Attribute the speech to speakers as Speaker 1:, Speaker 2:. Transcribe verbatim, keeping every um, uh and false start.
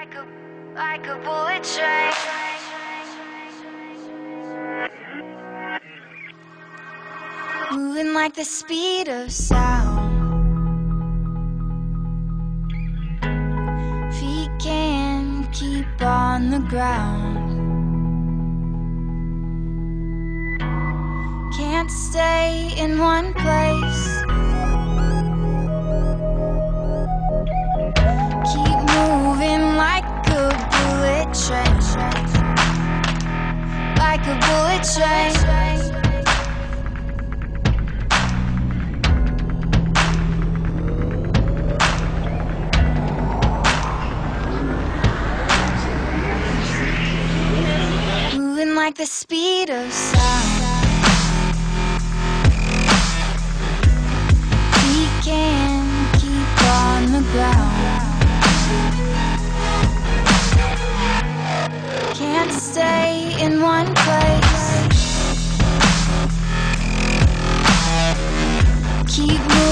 Speaker 1: Like a, like a bullet train. Moving like the speed of sound. Feet can't keep on the ground. Can't stay in one place. Keep moving like a bullet train. Like a bullet train. Moving like the speed of sound. We can't keep on the ground. Can't stay in one place. Keep moving.